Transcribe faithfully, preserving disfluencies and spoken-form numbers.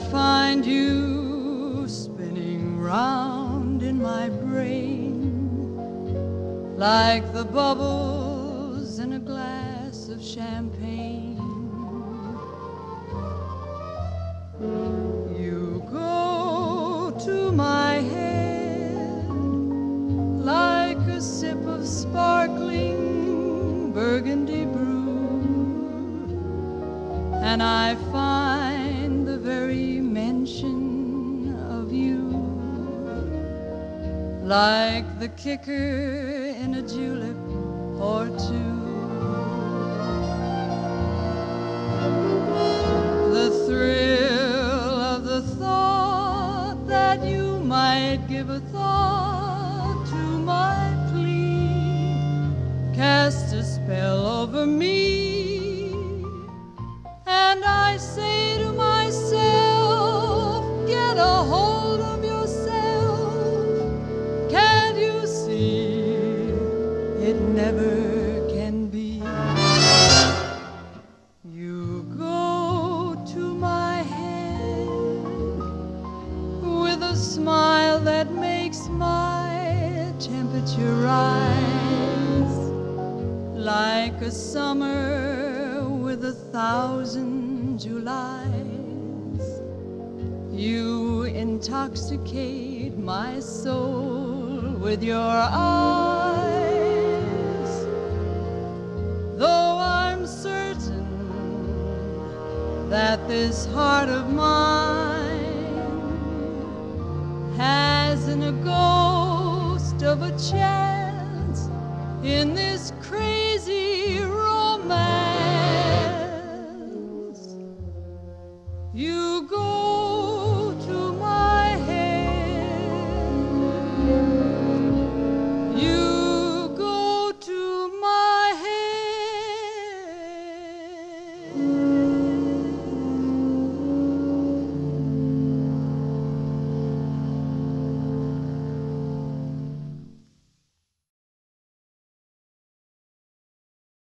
find you spinning round in my brain like the bubbles in a glass of champagne. You go to my head like a sip of sparkling burgundy brew, and I find the very mention of you like the kicker in a julep or two. The thrill of the thought that you might give a thought to my plea cast a spell over me, and I say to myself, get a hold of yourself. Can't you see it never can be? You go to my head with a smile that makes my temperature rise like a summer with a thousand Julys. You intoxicate my soul with your eyes, though I'm certain that this heart of mine hasn't a ghost of a chance in this crazy